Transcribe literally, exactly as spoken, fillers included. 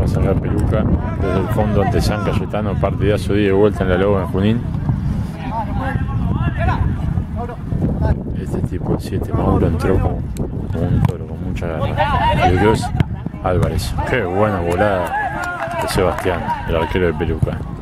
tenemos acá Peluca desde el fondo ante San Cayetano, partidazo de ida y vuelta en la Lobo en Junín. Este tipo, el siete Mauro, entró como, como un toro, con mucha garra. Y el dos Álvarez, qué buena volada de Sebastián, el arquero de Peluca.